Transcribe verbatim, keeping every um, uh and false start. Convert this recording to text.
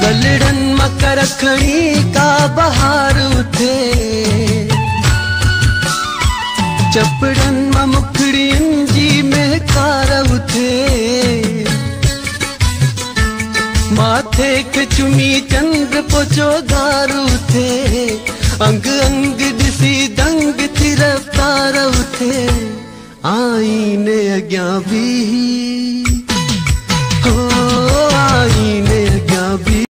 गलड़न मकर खणी का बहार उथे, चपड़न म मुखड़ियन जी महकार उथे। माथे के चुमी चंद्र पोचो धार उथे, अंग अंग दिसी दंग थी रफ्तार उथे। आईने अग्यां भी